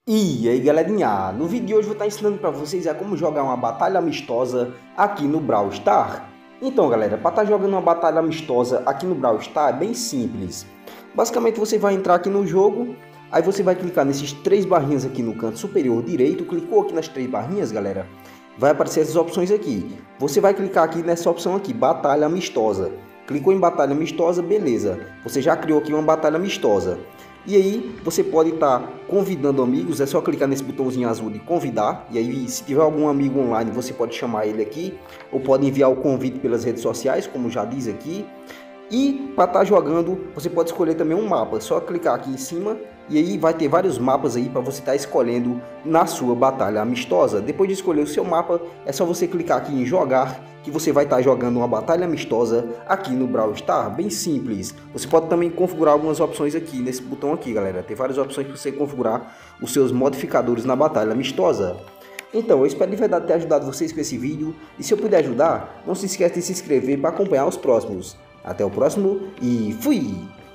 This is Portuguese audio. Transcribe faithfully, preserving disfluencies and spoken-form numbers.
E aí galerinha, no vídeo de hoje eu vou estar ensinando para vocês a como jogar uma batalha amistosa aqui no Brawl Stars. Então galera, para estar jogando uma batalha amistosa aqui no Brawl Stars é bem simples. Basicamente você vai entrar aqui no jogo, aí você vai clicar nesses três barrinhas aqui no canto superior direito, clicou aqui nas três barrinhas galera, vai aparecer essas opções aqui. Você vai clicar aqui nessa opção aqui, batalha amistosa. Clicou em batalha amistosa, beleza, você já criou aqui uma batalha amistosa. E aí você pode estar tá convidando amigos, é só clicar nesse botãozinho azul de convidar. E aí se tiver algum amigo online você pode chamar ele aqui, ou pode enviar o convite pelas redes sociais, como já diz aqui. E para estar tá jogando você pode escolher também um mapa, é só clicar aqui em cima e aí vai ter vários mapas aí para você estar tá escolhendo na sua batalha amistosa. Depois de escolher o seu mapa é só você clicar aqui em jogar, que você vai estar tá jogando uma batalha amistosa aqui no Brawl Stars, bem simples. Você pode também configurar algumas opções aqui nesse botão aqui galera, tem várias opções para você configurar os seus modificadores na batalha amistosa. Então, eu espero de verdade ter ajudado vocês com esse vídeo, e se eu puder ajudar, não se esqueça de se inscrever para acompanhar os próximos. Até o próximo e fui!